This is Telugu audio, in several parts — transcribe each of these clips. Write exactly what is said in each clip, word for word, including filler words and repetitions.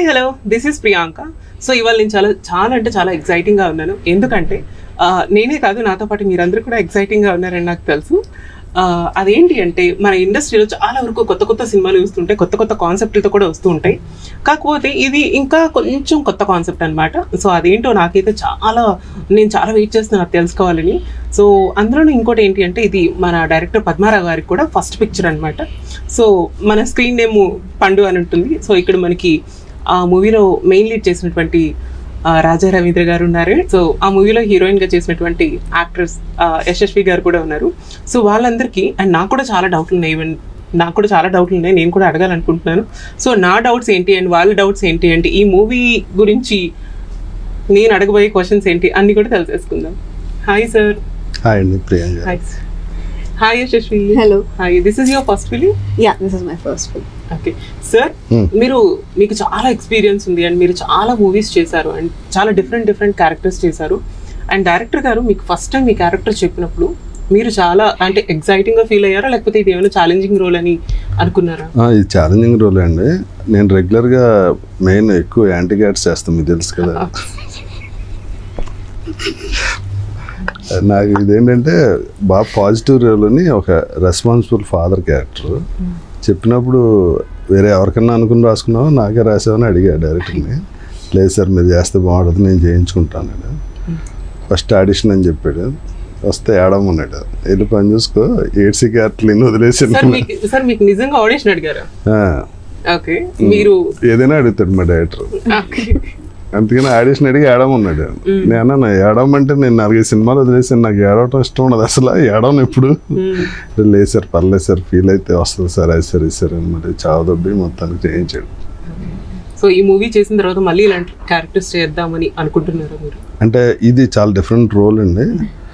Hello this is Priyanka. So ఇవాళ నేను చాలా చాలా అంటే చాలా ఎక్సైటింగ్గా ఉన్నాను. ఎందుకంటే నేనే కాదు, నాతో పాటు మీరందరూ కూడా ఎక్సైటింగ్గా ఉన్నారని నాకు తెలుసు. అదేంటి అంటే మన ఇండస్ట్రీలో చాలా వరకు కొత్త కొత్త సినిమాలు వస్తుంటాయి, కొత్త కొత్త కాన్సెప్ట్లతో కూడా వస్తూ ఉంటాయి. కాకపోతే ఇది ఇంకా కొంచెం కొత్త కాన్సెప్ట్ అనమాట. సో అదేంటో నాకైతే చాలా నేను చాలా వెయిట్ చేస్తున్నాను తెలుసుకోవాలని. సో అందులోనూ ఇంకోటి ఏంటి అంటే ఇది మన డైరెక్టర్ పద్మారావు గారికి కూడా ఫస్ట్ పిక్చర్ అనమాట. సో మన స్క్రీన్ నేమ్ పండు అని ఉంటుంది. సో ఇక్కడ మనకి ఆ మూవీలో మెయిన్ లీడ్ చేసినటువంటి రాజా రవీంద్ర గారు ఉన్నారు. సో ఆ మూవీలో హీరోయిన్ గా చేసినటువంటి యాక్ట్రెస్ యశస్వి గారు కూడా ఉన్నారు. సో వాళ్ళందరికీ అండ్ నాకు కూడా చాలా డౌట్లు ఉన్నాయి, ఈవెన్ నాకు కూడా చాలా డౌట్లు ఉన్నాయి, నేను కూడా అడగాలనుకుంటున్నాను. సో నా డౌట్స్ ఏంటి అండ్ వాళ్ళ డౌట్స్ ఏంటి అంటే ఈ మూవీ గురించి నేను అడగబోయే క్వశ్చన్స్ ఏంటి అన్ని కూడా తెలిసేసుకుందాం. Hi sir. హాయ్ అండి Priyanka. Hi hi Yashasvi. Hello. Hi, this is your first film? Ya, this is my first film. Okay sir, మీరు మీకు చాలా ఎక్స్పీరియన్స్ ఉంది అండ్ మీరు చాలా మూవీస్ చేశారు అండ్ చాలా డిఫరెంట్ డిఫరెంట్ క్యారెక్టర్స్ చేశారు. అండ్ డైరెక్టర్ గారు మీకు ఫస్ట్ టైం మీ క్యారెక్టర్ చెప్పినప్పుడు మీరు చాలా అంటే ఎక్సైటింగ్ గా ఫీల్ అయ్యారా, లేకపోతే ఇది ఏమైనా ఛాలెంజింగ్ రోల్ అని అనుకున్నారా? ఇది ఛాలెంజింగ్ రోల్ అండి. నేను రెగ్యులర్ గా మెయిన్ ఎక్కువ యాంటీ గ్యాట్స్ చేస్తాను, మీకు తెలుసు కదా. నాకు ఇదేంటంటే బాగా పాజిటివ్ రోల్ని ఒక రెస్పాన్సిబుల్ ఫాదర్ క్యారెక్టర్ చెప్పినప్పుడు వేరే ఎవరికన్నా అనుకుని రాసుకున్నావో నాకే రాసావని అడిగా డైరెక్టర్ని. లేదు సార్ మీరు చేస్తే బాగుంటుంది, నేను చేయించుకుంటాను. ఫస్ట్ ఆడిషన్ అని చెప్పాడు. వస్తే ఏడమన్నాడు, వెళ్ళి పని చూసుకో, ఏడ్సీ క్యారెక్టర్ నేను వదిలేసి. ఏదైనా అడుగుతాడు మా డైరెక్టర్. అందుకని ఆడిషన్ అడిగి ఏడమన్నాడు. నేను ఏడమంటే నేను నాలుగైదు సినిమాలు వదిలేసాను, నాకు ఏడవటం ఇష్టం ఉండదు అసలు, ఏడవను ఎప్పుడు. లేదు సార్ పర్లేదు సార్, ఫీల్ అయితే వస్తుంది సార్, అది సార్ ఇది సార్ అని మరి చావదొబ్బి మొత్తానికి చేయించాడు. సో ఈ మూవీ చేసిన తర్వాత మళ్ళీ ఇలాంటి క్యారెక్టర్స్ చేద్దామని అనుకుంటున్నారా మీరు? అంటే ఇది చాలా డిఫరెంట్ రోల్ అండి.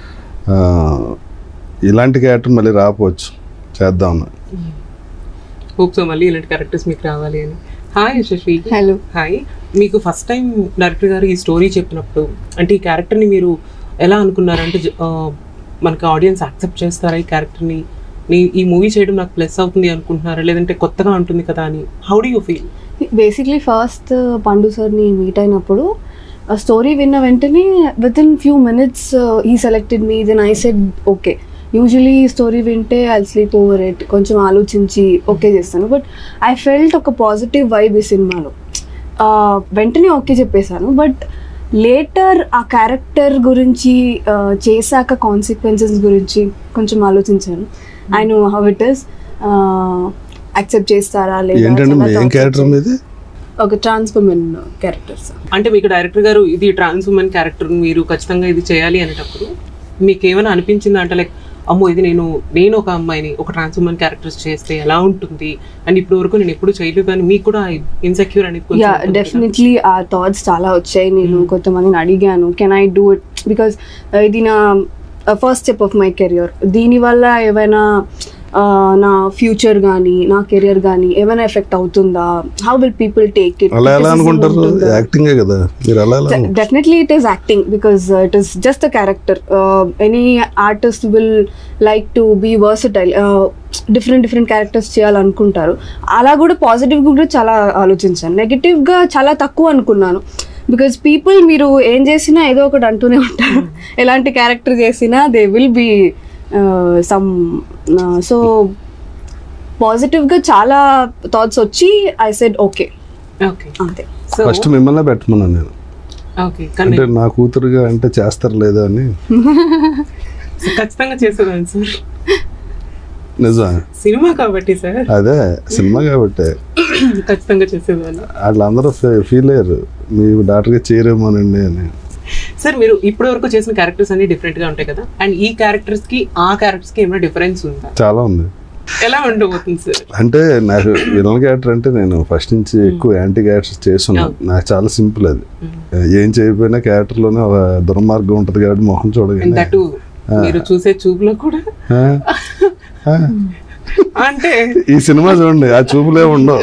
ఇలాంటి క్యారెక్టర్ మళ్ళీ రాకపోవచ్చు, చేద్దాం. హోప్ సో మళ్ళీ ఇలాంటి క్యారెక్టర్స్ మీకు రావాలి అని. హాయ్ యశస్వి. హలో. హాయ్. మీకు ఫస్ట్ టైం డైరెక్టర్ గారు ఈ స్టోరీ చెప్పినప్పుడు అంటే ఈ క్యారెక్టర్ని మీరు ఎలా అనుకున్నారంటే మనకి ఆడియన్స్ యాక్సెప్ట్ చేస్తారా ఈ క్యారెక్టర్ని, ఈ మూవీ చేయడం నాకు ప్లస్ అవుతుంది అనుకుంటున్నారా, లేదంటే కొత్తగా ఉంటుంది కదా అని? How do you feel? Basically first Pandu సార్ని మీట్ అయినప్పుడు ఆ స్టోరీ విన్న వెంటనే విత్ ఇన్ ఫ్యూ మినిట్స్ ఈ selected me. Then I said okay. Usually story వింటే ఐ స్లీప్ ఓవర్ ఇట్, కొంచెం ఆలోచించి ఓకే చేస్తాను. బట్ ఐ ఫెల్ట్ ఒక పాజిటివ్ వైబ్ ఈ సినిమాలో, వెంటనే ఓకే చెప్పేశాను. బట్ లేటర్ ఆ క్యారెక్టర్ గురించి చేశాక కాన్సిక్వెన్సెస్ గురించి కొంచెం ఆలోచించాను. I know how it is, accept చేస్తారా లేదా. ఒక ట్రాన్స్ ఉమెన్ క్యారెక్టర్స్ అంటే మీకు డైరెక్టర్ గారు ఇది ట్రాన్స్ ఉమెన్ క్యారెక్టర్ మీరు ఖచ్చితంగా ఇది చేయాలి అనేటప్పుడు మీకు ఏమైనా అనిపించిందా అంటే లైక్ అమ్మో ఇది నేను నేను ఒక అమ్మాయిని ఒక ట్రాన్స్ ఉమెన్ క్యారెక్టర్స్ చేస్తే ఎలా ఉంటుంది అండ్ ఇప్పుడు వరకు నేను ఎప్పుడు చేయలేదు అని మీకు కూడా ఇన్సెక్యూర్ అనేది? యా, డెఫినెట్లీ ఆ థాట్స్ చాలా వచ్చాయి. నేను కొంతమందిని అడిగాను, can I do it, because ఇది నా first step of my career. దీనివల్ల ఏమైనా నా ఫ్యూచర్ కానీ నా కెరియర్ కానీ ఏమైనా ఎఫెక్ట్ అవుతుందా, how will people take it? Definitely it is acting because it is just a character. Any artist will like to be versatile, different different characters చేయాలనుకుంటారు. అలా కూడా పాజిటివ్గా కూడా చాలా ఆలోచించాను, నెగిటివ్గా చాలా తక్కువ అనుకున్నాను. బికాజ్ పీపుల్ మీరు ఏం చేసినా ఏదో ఒకటి అంటూనే ఉంటారు, ఎలాంటి క్యారెక్టర్ చేసినా they will be some. So పాజిటివ్గా చాలా థాట్స్ వచ్చి ఐ సెడ్ ఓకే. అంతే. ఫస్ట్ మిమ్మల్ని పెట్టమన్నాను నేను, అంటే నా కూతురుగా అంటే చేస్తారు లేదా అని. ఖచ్చితంగా చేసేదాన్ని సార్, నిజం సినిమా కాబట్టి సార్. అదే సినిమా కాబట్టి ఖచ్చితంగా చేసేదాన్ని. వాళ్ళందరూ ఫీల్ అయ్యారు మీ డాక్టర్గా చేయరేమోనండి అని. సార్ మీరు ఇప్పటి వరకు చేసిన క్యారెక్టర్స్ అన్ని డిఫరెంట్ గా ఉంటాయి కదా, అండ్ ఈ క్యారెక్టర్స్ కి ఆ క్యారెక్టర్స్ కి ఏమైనా డిఫరెన్స్ ఉందా? చాలా ఉంది. ఎలా ఉండబోతుంది సార్? అంటే నాకు విలన్ క్యారెక్టర్ అంటే నేను ఫస్ట్ నుంచి ఎక్కువ యాంటీ క్యారెక్టర్స్ చేస్తున్నాను. నాకు చాలా సింపుల్ అది, ఏం చేయకపోయినా క్యారెక్టర్ లోనే ఒక దుర్మార్గం ఉంటది కాబట్టి మొహం చూడగానే మీరు చూసే చూపులో కూడా అంటే ఈ సినిమా చూడండి ఆ చూపులే ఉండవు.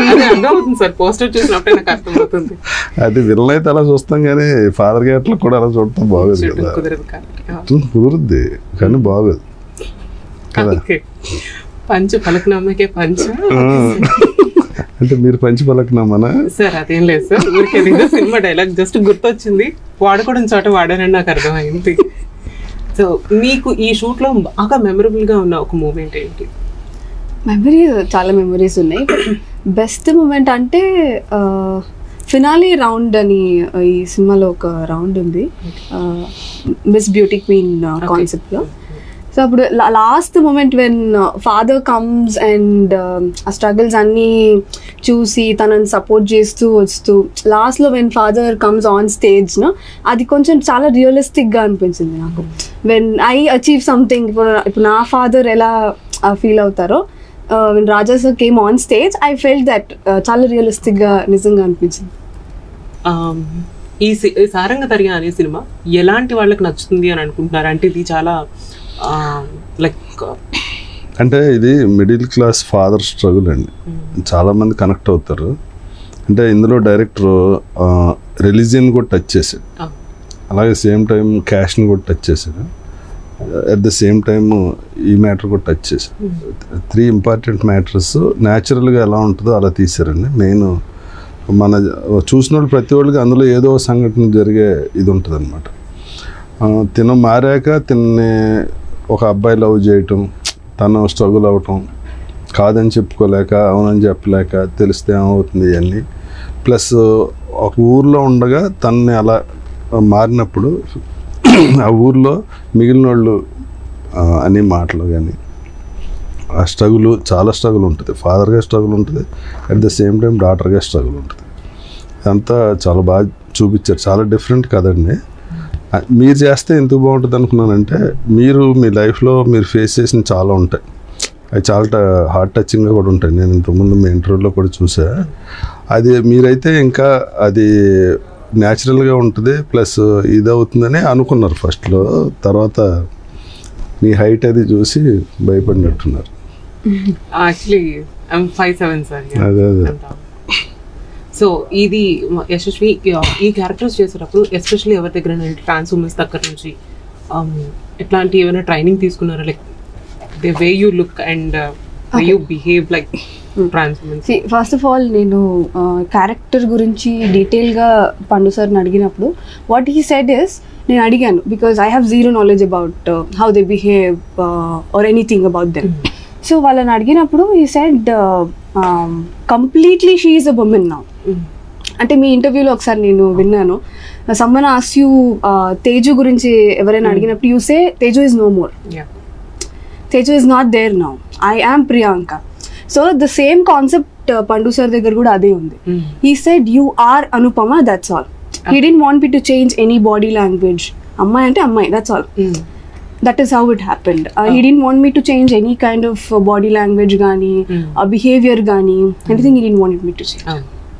అది విలన్ అయితే అలా చూస్తాం కానీ ఫాదర్ క్యారెక్టర్ కూడా అలా చూడటం బాగోదు కదా. కుదురుద్ది కానీ బాగోదు కదా. పంచు పలకనమ్మకే పంచు అంటే మీరు పంచి పలకనామనా సార్? అదేం లేదు సార్, ఊరికే సినిమా డైలాగ్ జస్ట్ గుర్తొచ్చింది, వాడుకోవడం చోట వాడారని నాకు అర్థమైంది. సో మీకు ఈ షూట్లో బాగా మెమరబుల్గా ఉన్న ఒక మూమెంట్ ఏంటి? మెమరీస్ చాలా మెమరీస్ ఉన్నాయి. బెస్ట్ మూమెంట్ అంటే ఫినాలీ రౌండ్ అని ఈ సినిమాలో ఒక రౌండ్ ఉంది, మిస్ బ్యూటీ క్వీన్ కాన్సెప్ట్లో. సో అప్పుడు last moment when father comes and ఆ స్ట్రగుల్స్ అన్నీ చూసి తనని సపోర్ట్ చేస్తూ వస్తూ లాస్ట్లో when father comes on stage no, అది కొంచెం చాలా రియలిస్టిక్గా అనిపించింది నాకు. వెన్ ఐ అచీవ్ సంథింగ్, ఇప్పుడు ఇప్పుడు నా ఫాదర్ ఎలా ఫీల్ అవుతారో when Raja sir came on stage, I felt that చాలా రియలిస్టిక్గా నిజంగా అనిపించింది. ఈ సారంగధర్య అనే సినిమా ఎలాంటి వాళ్ళకి నచ్చుతుంది అని అనుకుంటున్నారు? అంటే ఇది చాలా లైక్ అంటే ఇది మిడిల్ క్లాస్ ఫాదర్ స్ట్రగుల్ అండి, చాలామంది కనెక్ట్ అవుతారు. అంటే ఇందులో డైరెక్టర్ రిలీజియన్ కూడా టచ్ చేశాడు, అలాగే సేమ్ టైం క్యాష్ని కూడా టచ్ చేశాడు, అట్ ద సేమ్ టైమ్ ఈ మ్యాటర్ కూడా టచ్ చేశాడు. త్రీ ఇంపార్టెంట్ మ్యాటర్స్ న్యాచురల్గా ఎలా ఉంటుందో అలా తీశారండి. మెయిన్ మన చూసిన వాళ్ళు ప్రతి వాళ్ళకి అందులో ఏదో సంఘటన జరిగే ఇది ఉంటుంది అనమాట. తిన మారాక తిన్ని ఒక అబ్బాయి లవ్ చేయటం, తను స్ట్రగుల్ అవ్వటం, కాదని చెప్పుకోలేక అవునని చెప్పలేక తెలిస్తే ఏమవుతుంది ఇవన్నీ, ప్లస్ ఒక ఊర్లో ఉండగా తనని అలా మారినప్పుడు ఆ ఊర్లో మిగిలిన వాళ్ళు అనే మాటలు కానీ ఆ స్ట్రగుల్ చాలా స్ట్రగుల్ ఉంటుంది. ఫాదర్గా స్ట్రగుల్ ఉంటుంది, అట్ ద సేమ్ టైం డాటర్గా స్ట్రగుల్ ఉంటుంది. ఇదంతా చాలా బాగా చూపించారు, చాలా డిఫరెంట్ కదండి. మీరు చేస్తే ఎందుకు బాగుంటుంది అనుకున్నానంటే, మీరు మీ లైఫ్లో మీరు ఫేస్ చేసిన చాలా ఉంటాయి, అవి చాలా హార్ట్ టచింగ్గా కూడా ఉంటాయి. నేను ఇంతకుముందు మీ ఇంటర్వ్యూలో కూడా చూసా. అది మీరైతే ఇంకా అది న్యాచురల్గా ఉంటుంది, ప్లస్ ఇది అవుతుందని అనుకున్నారు ఫస్ట్లో, తర్వాత మీ హైట్ అది చూసి భయపడినట్టున్నారు. Actually I'm five seven sir. అదే అదే సో ఇది యశస్వి ఈ క్యారెక్టర్స్ చేసేటప్పుడు ఎస్పెషల్లీ ఎవరి దగ్గర ట్రాన్స్ ఉమెన్స్ దగ్గర నుంచి ఎట్లాంటి ఏమైనా ట్రైనింగ్ తీసుకున్నారా? Like the way you look and way you behave like trans womens. First of all నేను క్యారెక్టర్ గురించి డీటెయిల్గా పండు సార్ని అడిగినప్పుడు వాట్ హీ సెడ్ ఇస్, నేను అడిగాను because I have zero knowledge about how they behave or anything about them. So వాళ్ళని అడిగినప్పుడు ఈ said completely she is a woman now. అంటే మీ ఇంటర్వ్యూలో ఒకసారి నేను విన్నాను, సమ్మన్ ఆస్క్ యూ తేజు గురించి ఎవరైనా అడిగినప్పుడు you say Teju is no more, Teju is not there now, I am Priyanka. So the same concept Pandu sir దగ్గర కూడా అదే ఉంది. He said you are Anupama, that's all. He didn't want me to change any body language. అమ్మాయి అంటే అమ్మాయి, that's all. That is how it happened. Uh, oh. He didn't want me to change any kind of uh, body language gani, mm. uh, behavior gani, anything he didn't want me to change.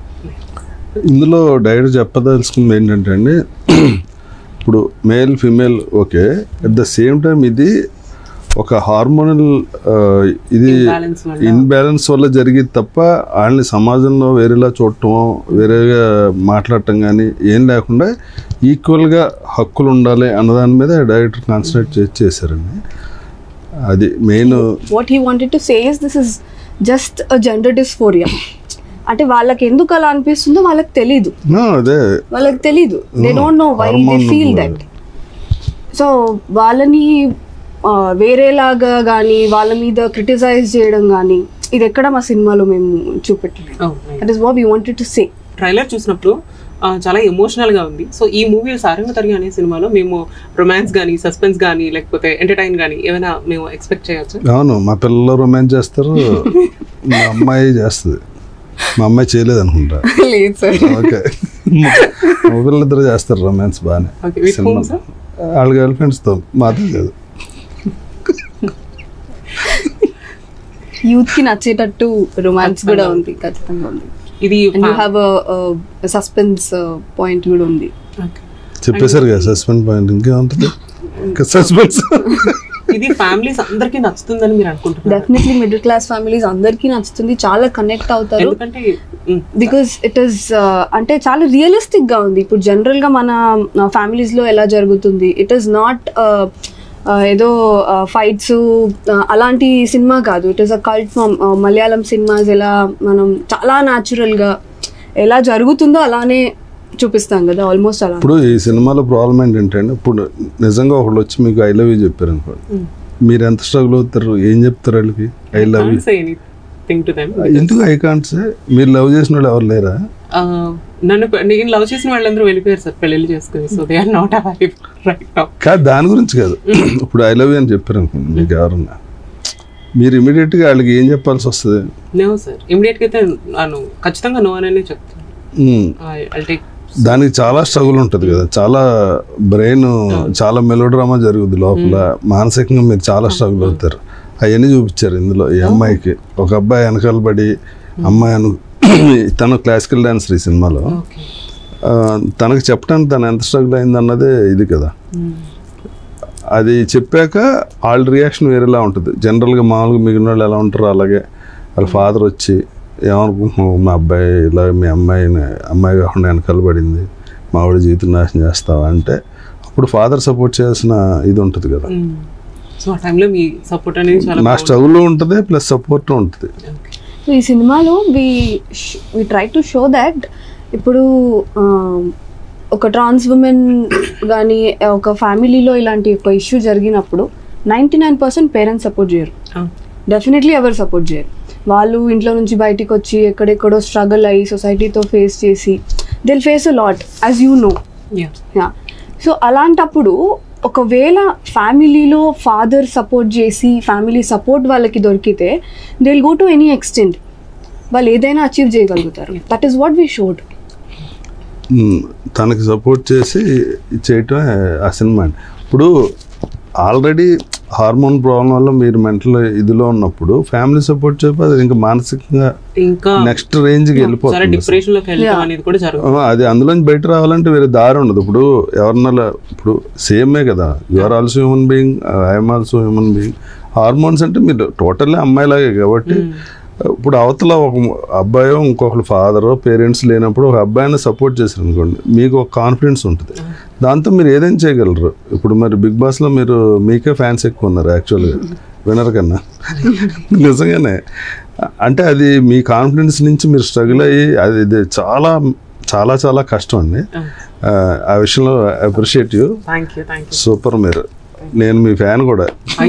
ఇందులో డైరెక్ట్ చెప్పదలుచుకుంది ఏంటంటే అండి, ఇప్పుడు male female okay, at the same time ఇది ఒక హార్మోనల్ ఇది ఇన్బ్యాలెన్స్ వల్ల జరిగేది తప్ప వాళ్ళని సమాజంలో వేరేలా చూడటం, వేరేగా మాట్లాడటం కానీ ఏం లేకుండా ఈక్వల్గా హక్కులు ఉండాలి అన్నదాని మీద డైరెక్టర్ కాన్సన్ట్రేట్ చేశారండి. అది main. What he wanted to say is this is just a gender dysphoria. అంటే వాళ్ళకి ఎందుకు అలా అనిపిస్తుందో వాళ్ళకి తెలీదు, అదే వాళ్ళకి తెలీదు, they don't know why they feel that. So వాళ్ళని వేరేలాగా కానీ వాళ్ళ మీద క్రిటిసైజ్ చేయడం కానీ ఇది ఎక్కడ మా సినిమాలో మేము చూపెట్టలేదు. That is what we wanted to say. Trailer చూసినప్పుడు చాలా ఎమోషనల్ గా ఉంది. సో ఈ మూవీ సారంగధర్య అనే సినిమాలో మేము రొమాన్స్ కానీ సస్పెన్స్ కానీ లేకపోతే ఎంటర్టైన్ కానీ ఏమైనా మేము ఎక్స్పెక్ట్ చేయొచ్చు? అవును, మా పిల్లలు రొమాన్స్ చేస్తారు, మా అమ్మాయి చేస్తుంది. మా అమ్మాయి చేయలేదు అనుకుంటా. లేదు సార్. ఓకే, మా పిల్లలిద్దరు చేస్తారు రొమాన్స్ బాగానే. వాళ్ళ గర్ల్ ఫ్రెండ్స్తో, మాతో కాదు. యూత్ కి నచ్చేటట్టు రొమాన్స్ కూడా ఉంది, ఖచ్చితంగా ఉంది. ఇది సస్పెన్స్ పాయింట్ కూడా ఉంది. చెప్పేశారు కదా సస్పెన్స్ పాయింట్, ఇంకేముంటుంది సస్పెన్స్. ఇది ఫ్యామిలీస్ అందరికీ నచ్చుతుందని మీరు అనుకుంటున్నారు? డెఫినెట్లీ మిడిల్ క్లాస్ ఫ్యామిలీస్ అందరికీ నచ్చుతుంది, చాలా కనెక్ట్ అవుతారు. బికాస్ ఇట్ ఈస్ అంటే చాలా రియలిస్టిక్ గా ఉంది. ఇప్పుడు జనరల్ గా మన ఫ్యామిలీస్ లో ఎలా జరుగుతుంది, ఇట్ ఈస్ నాట్ ఏదో ఫైట్స్ అలాంటి సినిమా కాదు. It is a cult form. Malayalam cinemas ఎలా మనం చాలా న్యాచురల్గా ఎలా జరుగుతుందో అలానే చూపిస్తాం కదా, ఆల్మోస్ట్ అలా. ఇప్పుడు ఈ సినిమాలో ప్రాబ్లం ఏంటంటే ఇప్పుడు నిజంగా ఒకళ్ళు వచ్చి మీకు ఐ లవ్ యూ చెప్పారు అనుకోండి, మీరు ఎంత స్ట్రగుల్ అవుతారు, ఏం చెప్తారు వాళ్ళకి? ఐ లవ్ యూ ఎందుకు ఐ కాంట్ సే? మీరు లవ్ చేసిన వాళ్ళు ఎవరు లేరా? నన్ను నేను లవ్ చేసిన వాళ్ళందరూ వెళ్ళిపోయారు సార్ పెళ్లి చేసుకుని. So they are not available right now. కాదు, దాని గురించి కాదు. ఇప్పుడు ఐ లవ్ యూ అని చెప్పారు అనుకోండి, మీకు ఎవరన్నా మీరు ఇమీడియట్ గా వాళ్ళకి ఏం చెప్పాల్సి వస్తుంది? నో సార్, ఇమీడియట్ గా అయితే నేను ఖచ్చితంగా నో అని చెప్తాను. దానికి చాలా స్ట్రగుల్ ఉంటుంది కదా, చాలా బ్రెయిన్, చాలా మెలోడ్రామా జరుగుద్ది లోపల, మానసికంగా మీరు చాలా స్ట్రగుల్ అవుతారు. అవన్నీ చూపించారు ఇందులో. ఈ అమ్మాయికి ఒక అబ్బాయి వెనకాల పడి అమ్మాయి అను తను క్లాసికల్ డాన్సర్ ఈ సినిమాలో, తనకు చెప్పడానికి తను ఎంత స్ట్రగుల్ అయింది అన్నదే ఇది కదా. అది చెప్పాక వాళ్ళ రియాక్షన్ వేరేలా ఉంటుంది. జనరల్గా మామూలుగా మిగిలిన వాళ్ళు ఎలా ఉంటారో అలాగే వాళ్ళ ఫాదర్ వచ్చి ఏమనుకుంటున్నావు, మా అబ్బాయి ఇలా మీ అమ్మాయిని అమ్మాయి కాకుండా వెనకాల పడింది, మా ఆవిడ జీవితం నాశనం చేస్తావా అంటే అప్పుడు ఫాదర్ సపోర్ట్ చేయాల్సిన ఇది ఉంటుంది కదా. నా స్ట్రగుల్ ఉంటుంది ప్లస్ సపోర్ట్ ఉంటుంది. ఈ సినిమాలో we we try to show that ఇప్పుడు ఒక ట్రాన్స్ ఉమెన్ కానీ ఒక ఫ్యామిలీలో ఇలాంటి ఒక ఇష్యూ జరిగినప్పుడు ninety nine percent parents support చేయరు, డెఫినెట్లీ ఎవరు సపోర్ట్ చేయరు. వాళ్ళు ఇంట్లో నుంచి బయటికి వచ్చి ఎక్కడెక్కడో స్ట్రగుల్ అయ్యి సొసైటీతో ఫేస్ చేసి they'll face a lot as you know. Yeah, so అలాంటప్పుడు ఒకవేళ ఫ్యామిలీలో ఫాదర్ సపోర్ట్ చేసి ఫ్యామిలీ సపోర్ట్ వాళ్ళకి దొరికితే they will go to any extent, వాళ్ళు ఏదైనా అచీవ్ చేయగలుగుతారు. That is what we showed. తనకి సపోర్ట్ చేసి చేయటమే ఆ సినిమా. ఇప్పుడు ఆల్రెడీ హార్మోన్ ప్రాబ్లం వల్ల మీరు మెంటల్ ఇదిలో ఉన్నప్పుడు ఫ్యామిలీ సపోర్ట్ చేయకపోతే ఇంకా మానసికంగా ఇంకా నెక్స్ట్ రేంజ్కి వెళ్ళిపోతుంది. అది అందులోంచి బయట రావాలంటే వేరే దారి ఉండదు. ఇప్పుడు ఎవరినలా ఇప్పుడు సేమే కదా, you are also human being, I'm also human being. Hormones అంటే మీరు టోటల్లీ అమ్మాయిలాగే కాబట్టి ఇప్పుడు అవతల ఒక అబ్బాయో ఇంకొకరు ఫాదరో పేరెంట్స్ లేనప్పుడు ఒక అబ్బాయిని సపోర్ట్ చేశారు అనుకోండి, మీకు ఒక కాన్ఫిడెన్స్ ఉంటుంది, దాంతో మీరు ఏదైనా చేయగలరు. ఇప్పుడు మరి బిగ్ బాస్లో మీరు మీకే ఫ్యాన్స్ ఎక్కువ ఉన్నారు యాక్చువల్గా వినర్ కన్నా. నిజంగానే అంటే అది మీ కాన్ఫిడెన్స్ నుంచి మీరు స్ట్రగుల్ అయ్యి అది ఇది చాలా చాలా చాలా కష్టం అండి. ఆ విషయంలో అప్రిషియేట్ యూ, సూపర్. మీరు నేను మీ ఫ్యాన్ కూడా.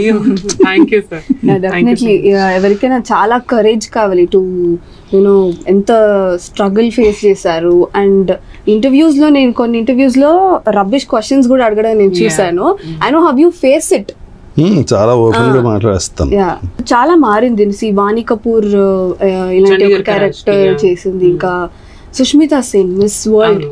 డెఫినెట్లీ ఎవరికైనా చాలా కరేజ్ కావాలి టు యూనో ఎంత స్ట్రగుల్ ఫేస్ చేశారు. అండ్ ఇంటర్వ్యూస్ లో నేను కొన్ని ఇంటర్వ్యూస్ లో రబ్బిష్ క్వశ్చన్స్ కూడా అడగడం నేను చూసాను. I know how you face it. చాలా ఓపెన్ గా మాట్లాడేస్తాను. చాలా మారింది. సి వాణి కపూర్ ఇలాంటి ఒక క్యారెక్టర్ చేసింది, ఇంకా Sushmita Sen miss world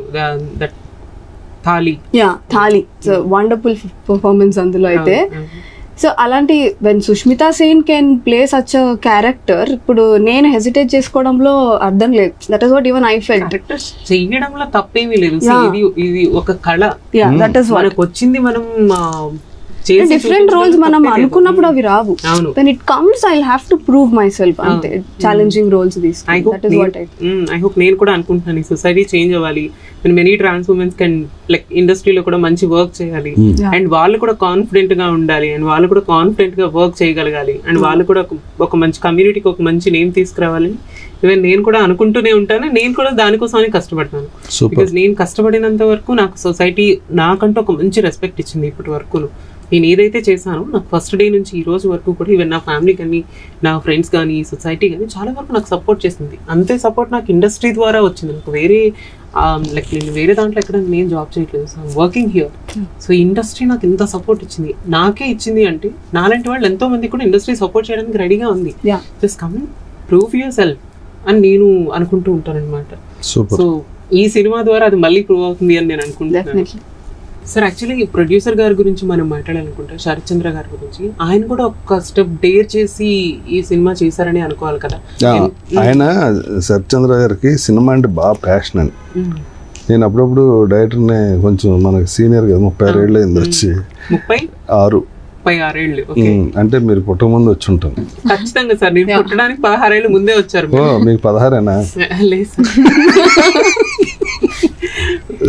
Taali, yeah Taali, wonderful performance అందులో అయితే. సో అలాంటి when Sushmita Sen can play such a character, ఇప్పుడు నేను హెసిటేట్ చేసుకోవడంలో అర్థం లేదు. That is what even I felt. చేయడంలో తప్పేమీ లేదు. ఇది ఇది ఒక కళ, దట్ ఈస్ వాట్ వచ్చింది. మనం డిఫరెంట్ రోల్స్ మనం అనుకున్నప్పుడు అవి రావు. When it comes I have to prove myself. అంతే challenging roles these. That is what I I hope నేను కూడా అనుకుంటున్నాను ఈ సొసైటీ చేంజ్ అవ్వాలి. Many trans womens can like ఇండస్ట్రీలో కూడా మంచి వర్క్ చేయాలి, అండ్ వాళ్ళు కూడా కాన్ఫిడెంట్ గా ఉండాలి, అండ్ వాళ్ళు కూడా కాన్ఫిడెంట్ గా వర్క్ చేయగలగాలి, అండ్ వాళ్ళు కూడా ఒక మంచి కమ్యూనిటీకి ఒక మంచి నేమ్ తీసుకురావాలని ఈవెన్ నేను కూడా అనుకుంటూనే ఉంటాను. నేను కూడా దానికోసమని కష్టపడతాను. బికాస్ నేను కష్టపడినంత వరకు నాకు సొసైటీ నాకంటూ ఒక మంచి రెస్పెక్ట్ ఇచ్చింది. ఇప్పటి వరకు నేను ఏదైతే చేశానో నాకు ఫస్ట్ డే నుంచి ఈ రోజు వరకు కూడా ఈవెన్ నా ఫ్యామిలీ కానీ నా ఫ్రెండ్స్ కానీ సొసైటీ కానీ చాలా వరకు నాకు సపోర్ట్ చేసింది. అంతే సపోర్ట్ నాకు ఇండస్ట్రీ ద్వారా వచ్చింది. నాకు వేరే లైక్ నేను వేరే దాంట్లో ఎక్కడ నేను జాబ్ చేయట్లేదు, so working here. So industry నాకు ఇంత సపోర్ట్ ఇచ్చింది, నాకే ఇచ్చింది అంటే నాలాంటి వాళ్ళు ఎంతో మంది కూడా ఇండస్ట్రీ సపోర్ట్ చేయడానికి రెడీగా ఉంది. Just come prove yourself అని నేను అనుకుంటూ ఉంటాను అనమాట. సో ఈ సినిమా ద్వారా అది మళ్ళీ ప్రూవ్ అవుతుంది అని నేను అనుకుంటున్నాను. సార్ యాక్చువల్లీ ప్రొడ్యూసర్ గారి గురించి మనం మాట్లాడాలనుకుంటే శరత్ చంద్ర గారి గురించి, ఆయన కూడా ఒక స్టెప్ డేర్ చేసి ఈ సినిమా చేశారని అనుకోవాలి కదా. ఆయన శరత్ చంద్ర గారికి సినిమా అంటే బాగా ప్యాషన్ అండి. నేను అప్పుడప్పుడు డైరెక్టర్ని కొంచెం మనకి సీనియర్ కదా, ముప్పై ఆరు ఏళ్ళు అయింది వచ్చి. ముప్పై ఆరు ముప్పై ఆరేళ్ళు అంటే మీరు పుట్టక ముందు వచ్చి ఉంటాను. ఖచ్చితంగా సార్, నేను పుట్టడానికి పదహారేళ్ళు ముందే వచ్చారు. మీకు పదహారేనా? లేదు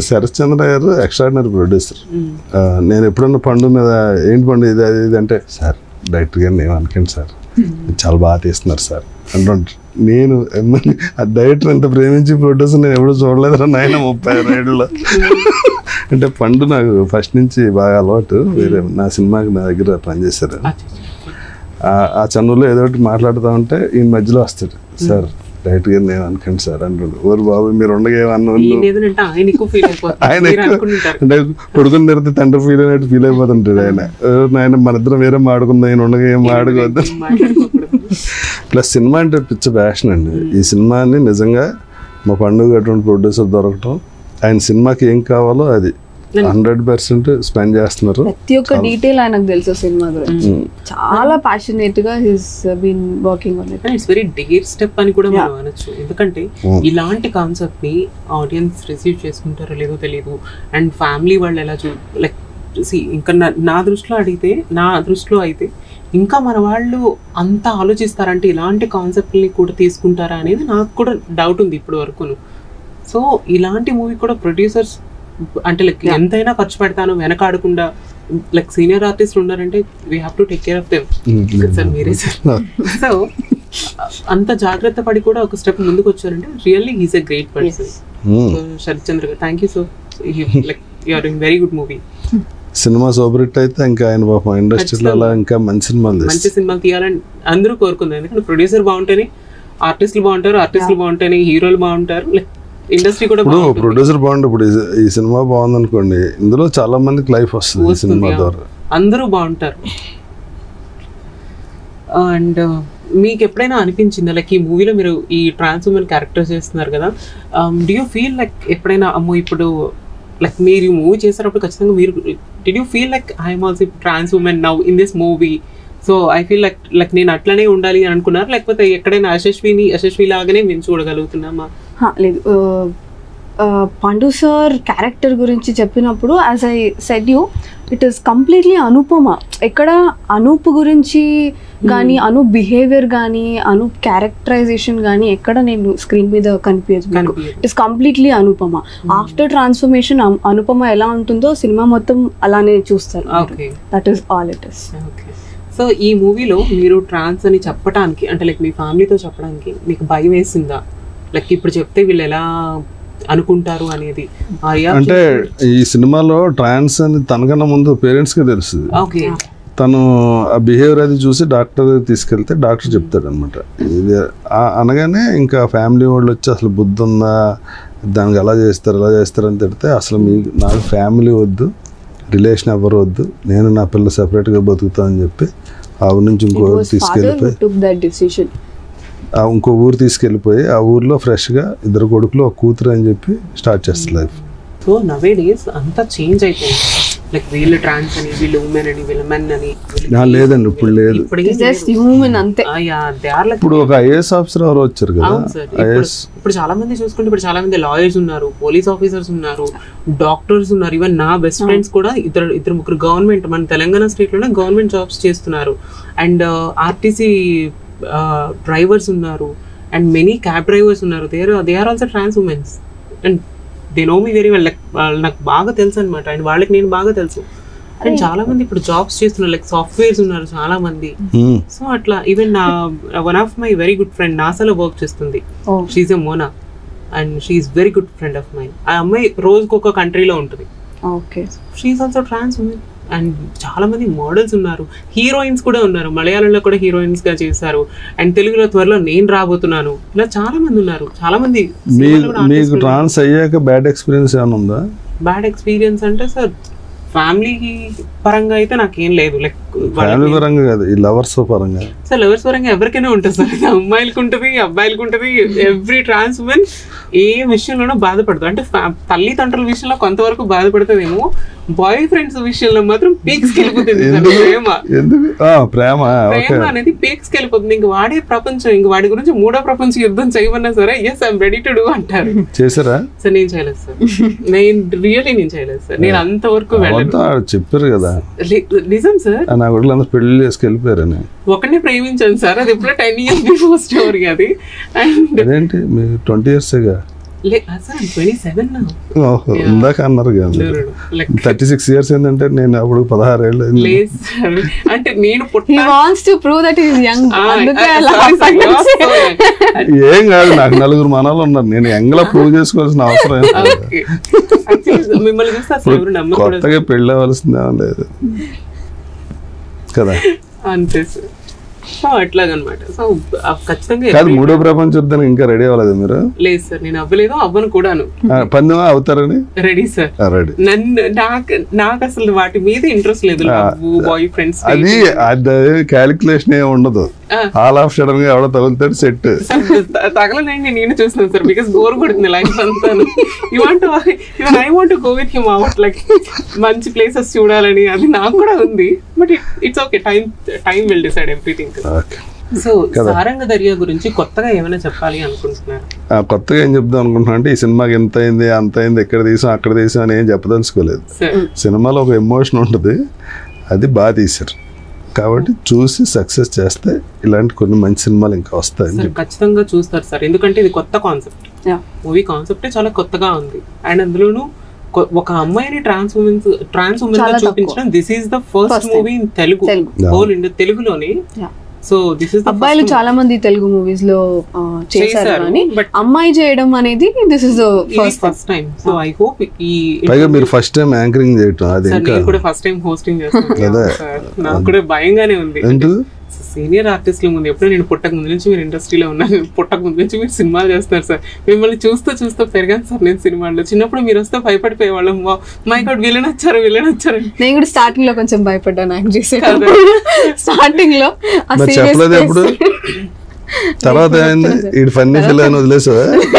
శరత్ చంద్ర గారు ఎక్స్ట్రాడినరీ ప్రొడ్యూసర్. నేను ఎప్పుడన్నా పండు మీద ఏంటి పండు ఇది అది ఇది అంటే, సార్ డైరెక్టర్ గారిని ఏమనకండి సార్, చాలా బాగా తీస్తున్నారు సార్ అంటుంటారు. నేను ఆ డైరెక్టర్ ఎంత ప్రేమించి ప్రొడ్యూసర్ నేను ఎప్పుడు చూడలేదురా నాయన ముప్పై ఏళ్ళలో. అంటే పండు నాకు ఫస్ట్ నుంచి బాగా అలవాటు. వేరే నా సినిమాకి నా దగ్గర పనిచేశారు. ఆ చనువులో ఏదో ఒకటి మాట్లాడుతూ ఉంటే ఈయన మధ్యలో వస్తాడు, సార్ డైరెక్ట్ గా నేను అనుకోండి సార్ అంటుండు. ఓరు బాబు మీరు ఉండగా ఆయన అంటే కొడుకుని తెరితే తండ్రి ఫీల్ అయినట్టు ఫీల్ అయిపోతుంటాడు ఆయన. ఆయన మన ఇద్దరం వేరే మాడుకుందాం, ఆయన ఉండగా ఏం ఆడుకోవద్దు. ప్లస్ సినిమా అంటే పిచ్చ ప్యాషన్ అండి. ఈ సినిమాని నిజంగా మా పండుగ అటువంటి ప్రొడ్యూసర్ దొరకటం, ఆయన సినిమాకి ఏం కావాలో అది హండ్రెడ్ పర్సెంట్ స్పెండ్ చేస్తున్నారు. ప్రతి ఒక్క డీటెయిల్ ఆయనకు తెలుసు సినిమా గురించి. చాలా ప్యాషనేట్ గా he's been working on it. It's very dare step అని కూడా మనం అనొచ్చు. ఎందుకంటే ఇలాంటి కాన్సెప్ట్ ని ఆడియన్స్ రిసీవ్ చేసుకుంటారో లేదో తెలియదు. అండ్ ఫ్యామిలీ వాళ్ళు ఎలా చూ లైక్ సి ఇంకా నా దృష్టిలో అడిగితే నా దృష్టిలో అయితే ఇంకా మన వాళ్ళు అంత ఆలోచిస్తారంటే ఇలాంటి కాన్సెప్ట్ని కూడా తీసుకుంటారా అనేది నాకు కూడా డౌట్ ఉంది ఇప్పటి వరకును. సో ఇలాంటి మూవీ కూడా ప్రొడ్యూసర్స్ అంటే లైక్ ఎంతైనా ఖర్చు పెడతాను వెనకాడకుండా, లైక్ సీనియర్ ఆర్టిస్ట్ ఉన్నారంటే we have to take care of them sir, మీరే సార్. సో అంత జాగ్రత్త పడి కూడా ఒక స్టెప్ ముందుకు వచ్చారంటే really he's a great person. Sharath Chandra garu thank you so like you are doing very good movie. Cinema super hit అయితే ఇంకా ఆయన పాపం ఇండస్ట్రీలో అలా ఇంకా మంచి సినిమాలు మంచి సినిమాలు తీయాలని అందరూ కోరుకుందాం. ఎందుకంటే ప్రొడ్యూసర్ బాగుంటేనే ఆర్టిస్టులు బాగుంటారు, ఆర్టిస్టులు బాగుంటేనే హీరోలు బాగుంటారు, లైక్ ఇండస్ట్రీ కూడా. ఇప్పుడు ప్రొడ్యూసర్ బాగుంటుంది. ఇప్పుడు ఈ సినిమా బాగుంది అనుకోండి, ఇందులో చాలా మందికి లైఫ్ వస్తుంది ఈ సినిమా ద్వారా, అందరూ బాగుంటారు. అండ్ మీకు ఎప్పుడైనా అనిపించిందా లైక్ ఈ మూవీలో మీరు ఈ ట్రాన్స్ ఉమెన్ క్యారెక్టర్ చేస్తున్నారు కదా, డూ యూ ఫీల్ లైక్ ఎప్పుడైనా అమ్మో ఇప్పుడు లైక్ మీరు ఈ మూవీ చేసేటప్పుడు ఖచ్చితంగా మీరు did you feel like I'm also trans woman now in this movie, so I feel like like నేను అట్లనే ఉండాలి అని అనుకున్నారు, లేకపోతే ఎక్కడైనా యశస్విని యశస్వి లాగానే మేము చూడగలుగుతున్నామా? లేదు, పండు సార్ క్యారెక్టర్ గురించి చెప్పినప్పుడు as I said you it is completely Anupama. ఎక్కడ అనూప్ గురించి కానీ అనూప్ బిహేవియర్ కానీ అనూప్ క్యారెక్టరైజేషన్ కానీ ఎక్కడ నేను స్క్రీన్ మీద కనిపించదు. It is completely Anupama. After transformation Anupama ఎలా ఉంటుందో సినిమా మొత్తం అలానే చూస్తారు. That is all it is. So ఈ మూవీలో మీరు ట్రాన్స్ అని చెప్పడానికి అంటే లైక్ మీ ఫ్యామిలీతో చెప్పడానికి మీకు భయం వేసిందా? లైక్ ఇప్పుడు చెప్తే వీళ్ళు ఎలా అనుకుంటారు అనేది. అంటే ఈ సినిమాలో ట్రాన్స్ అని తనకన్నా ముందు పేరెంట్స్ కి తెలుసు. తను ఆ బిహేవియర్ అది చూసి డాక్టర్ తీసుకెళ్తే డాక్టర్ చెప్తాడు అనమాట. ఇది అనగానే ఇంకా ఫ్యామిలీ వాళ్ళు వచ్చి అసలు బుద్ధి ఉందా, దానికి ఎలా చేస్తారు ఎలా చేస్తారు అని తిడితే అసలు మీకు నాకు ఫ్యామిలీ వద్దు, రిలేషన్ ఎవరు వద్దు, నేను నా పిల్ల సెపరేట్గా బతుకుతా అని చెప్పి ఆ ఊరి నుంచి ఇంకో ఊరు తీసుకెళ్ళిపోయి ఇంకో ఊరు తీసుకెళ్ళిపోయి ఆ ఊర్లో ఫ్రెష్గా ఇద్దరు కొడుకులు ఒక కూతురు అని చెప్పి స్టార్ట్ చేస్తారు లైఫ్. సో నవే డేస్ అంతా చేంజ్ అయిపోయింది. లైక్ వీళ్ళు ట్రాన్స్ అని వీళ్ళు ఉమెన్ అని వీళ్ళు మెన్ అని లేదండి, ఇప్పుడు లేదు. ఇప్పుడు ఒక ఐఏఎస్ ఆఫీసర్ ఎవరు వచ్చారు కదా. ఇప్పుడు చాలా మంది చూసుకుంటే ఇప్పుడు చాలా మంది లాయర్స్ ఉన్నారు, పోలీస్ ఆఫీసర్స్ ఉన్నారు, డాక్టర్స్ ఉన్నారు. ఈవెన్ నా బెస్ట్ ఫ్రెండ్స్ కూడా ఇద్దరు ఇద్దరు ముగ్గురు గవర్నమెంట్ మన తెలంగాణ స్టేట్ లోనే గవర్నమెంట్ జాబ్స్ చేస్తున్నారు. అండ్ ఆర్టీసీ డ్రైవర్స్ ఉన్నారు, అండ్ మెనీ క్యాబ్ డ్రైవర్స్ ఉన్నారు. They are they are also trans womens and they know me very well. Like నాకు బాగా తెలుసు అనమాట, అండ్ వాళ్ళకి నేను బాగా తెలుసు. అండ్ చాలా మంది ఇప్పుడు జాబ్స్ చేస్తున్నారు, లైక్ సాఫ్ట్వేర్స్ ఉన్నారు చాలా మంది. సో అట్లా ఈవెన్ నా one of my very good friend నాసాలో వర్క్ చేస్తుంది, she's a Mona and she's very good friend of mine. ఆ అమ్మాయి రోజుకి ఒక కంట్రీలో ఉంటుంది. She's also trans woman. And చాలా మంది మోడల్స్ ఉన్నారు, హీరోయిన్స్ కూడా ఉన్నారు, మలయాళంలో కూడా హీరోయిన్స్ గా చేశారు. అండ్ తెలుగులో త్వరలో నేను రాబోతున్నాను, ఇలా చాలా మంది ఉన్నారు. చాలా మంది. మీకు ట్రాన్స్ అయ్యాక బ్యాడ్ ఎక్స్పీరియన్స్ ఏమైనా ఉందా? బ్యాడ్ ఎక్స్పీరియన్స్ అంటే సార్ ఫ్యామిలీ పరంగా అయితే నాకేం లేదు. లైక్ ఫ్యామిలీ పరంగా కాదు, ఈ లవర్స్ పరంగా. సార్ లవర్స్ పరంగా ఎవరికైనా ఉంటుంది సార్, అమ్మాయిలకు ఉంటుంది అబ్బాయిలకు ఉంటుంది. ఎవ్రీ ట్రాన్స్ ఉమెన్ ఏ విషయంలోనూ బాధపడదు. అంటే తల్లిదండ్రుల విషయంలో కొంతవరకు బాధపడుతుందేమో, బాయ్ ఫ్రెండ్స్ విషయంలో మాత్రం పీక్స్ వెళ్ళిపోతుంది ప్రేమ. ప్రేమ ప్రేమ అనేది పీక్స్ వెళ్ళిపోతుంది. ఇంక వాడే ప్రపంచం, ఇంక వాడి గురించి మూడో ప్రపంచ యుద్ధం చేయమన్నా సరే yes I'm ready to do అంటారు. చేసారా సార్? నేను చేయలేదు సార్, నేను రియల్లీ నేను చేయలేదు సార్. నేను అంతవరకు వెళ్ళను. చెప్పారు కదా నిజం సార్, నా గుడ్లు పెళ్లి చేసుకెళ్ళిపోయారని ఒకనే ప్రేమించాను సార్. అది ఎప్పుడో టెన్ ఇయర్స్ బిఫోర్ స్టోరీ అది. అండ్ అదేంటి మీరు ట్వంటీ ఇయర్స్ గా ట్వంటీ సెవెన్ ఓహో, ఇందాక అన్నారు కానీ థర్టీ సిక్స్ ఇయర్స్ ఏంటంటే నేను అప్పుడు పదహారు ఏళ్ళు అంటే నేను He wants to prove that he is young. అందుకే అలా ఏం కాదు, నాకు నలుగురు మనలు ఉన్నారు, నేను యంగ్లా ప్రూవ్ చేసుకోవాల్సిన అవసరం ఏం లేదు. మిమ్మల్ని చూస్తే అసలు ఎవరు నమ్మరు కూడా. కొత్తగా పెళ్ళి అవ్వాల్సిందే లేదు కదా. అంతే సార్. సో అట్లాగనమాట. సో ఖచ్చితంగా కాదు, మూడో ప్రపంచ యుద్ధానికి ఇంకా రెడీ అవ్వలేదు మీరు? లేదు సార్, నేను అవ్వలేదు, అవ్వను కూడాను. పందెమా అవుతారని రెడీ సార్. రెడీ. నన్ను నాకు నాకు అసలు వాటి మీద ఇంట్రెస్ట్ లేదు. బాయ్ ఫ్రెండ్స్ అది అది క్యాలిక్యులేషన్ ఏమి ఉండదు, ఆల్ ఆఫ్ సడన్ గా ఎవడో తగులుతాడు సెట్. తగలనండి, నేను చూస్తున్నాను సార్, బికాస్ బోర్ కొడుతుంది లైఫ్ అంతా. You want even I want go with him out, like మంచి ప్లేసెస్ చూడాలని అది నాకు కూడా ఉంది. But it's okay, time time will decide everything. So Saranga Dariya గురించి కొత్తగా ఏమైనా చెప్పాలి అనుకుంటున్నారు? కొత్తగా ఏం చెప్దాం అనుకుంటున్నా అంటే, ఈ సినిమాకి ఎంత అయింది అంత అయింది, ఎక్కడ తీసాం అక్కడ తీసాం అని ఏం చెప్పదలుచుకోలేదు. సినిమాలో ఒక ఎమోషన్ ఉంటుంది, అది బాగా తీశారు కాబట్టి చూసి సక్సెస్ చేస్తే ఇలాంటి కొన్ని మంచి సినిమాలు ఇంకా వస్తాయి. ఖచ్చితంగా చూస్తారు సార్, ఎందుకంటే ఇది కొత్త కాన్సెప్ట్. మూవీ కాన్సెప్టే చాలా కొత్తగా ఉంది. అండ్ అందులోనూ ఒక అమ్మాయిని ట్రాన్స్ ఉమెన్స్ ట్రాన్స్ ఉమెన్ గా చూపించడం, this is the first movie in Telugu, whole India తెలుగులోని. సో దిస్ ఇస్ అబ్బాయిలు చాలా మంది తెలుగు మూవీస్ లో చేశారు కానీ అమ్మాయి చేయడం అనేది this is the first first time. So I hope ఈ పైగా మీరు ఫస్ట్ టైం యాంకరింగ్ చేయటం, అది ఇంకా నేను కూడా ఫస్ట్ టైం హోస్టింగ్ చేస్తాను. నాకు కూడా భయంగానే ఉంది. సీనియర్ ఆర్టిస్టుల ముందు ఎప్పుడో నేను పుట్టక ముందు నుంచి మీరు ఇండస్ట్రీలో ఉన్నాను, పుట్టక ముందు నుంచి మీరు సినిమాలు చేస్తున్నారు సార్. మిమ్మల్ని చూస్తూ చూస్తూ పెరిగాను సార్ నేను సినిమాల్లో. చిన్నప్పుడు మీరు వస్తే భయపడిపోయేవాళ్ళం, మై గాడ్ విలన్ వచ్చారు విలన్ వచ్చారు. నేను కూడా స్టార్టింగ్ లో కొంచెం భయపడ్డాను యాక్ట్ చేసేటప్పుడు. స్టార్టింగ్ లో చెప్పలేదు ఎప్పుడు, తర్వాత ఈ ఫన్నీ ఫిల్ వదిలేసా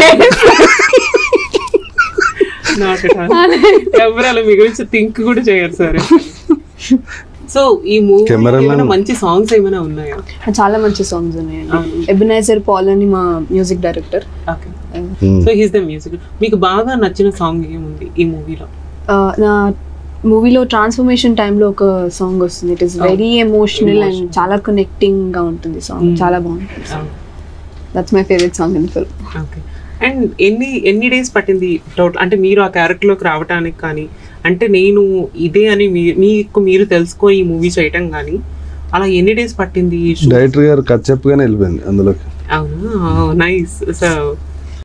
ఎవరు అలా మీ గురించి థింక్ కూడా చేయరు సార్. సో ఈ మూవీ మంచి సాంగ్స్ ఏమైనా ఉన్నాయా? చాలా మంచి సాంగ్స్ ఉన్నాయండి. ఎబెనైజర్ పాల్ అని మా music director. So he is the music. మీకు బాగా నచ్చిన సాంగ్ ఏముంది ఈ మూవీలో? నా మూవీలో ట్రాన్స్ఫర్మేషన్ టైంలో ఒక సాంగ్ వస్తుంది. It is very emotional and చాలా కనెక్టింగ్ గా ఉంటుంది సాంగ్. చాలా బాగుంటుంది. That's my favourite song in film. Okay. And ఎన్ని ఎన్ని డేస్ పట్టింది టోటల్, అంటే మీరు ఆ క్యారెక్టర్లోకి రావడానికి కానీ, అంటే నేను ఇదే అని మీకు మీరు తెలుసుకొని ఈ మూవీ చేయటం కానీ అలా ఎన్ని డేస్ పట్టింది? డైరెక్టర్ గారు కథ చెప్పగానే వెళ్ళిపోయింది అందులోకి. అవునా, నైస్. సో